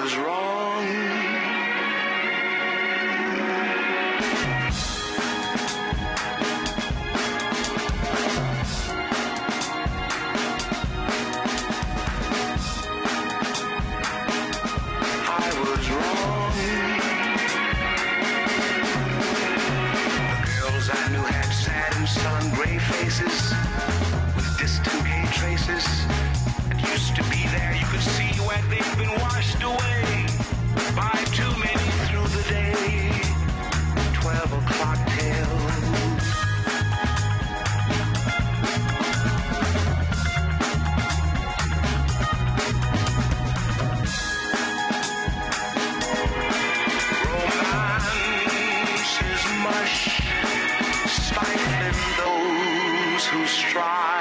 was wrong. I was wrong. The girls I knew had sad and sullen gray faces with distant gay traces. It used to be there, you could see where they've been washed away by too many through the day. 12 o'clock tales. Romance is mush, stifling those who strive.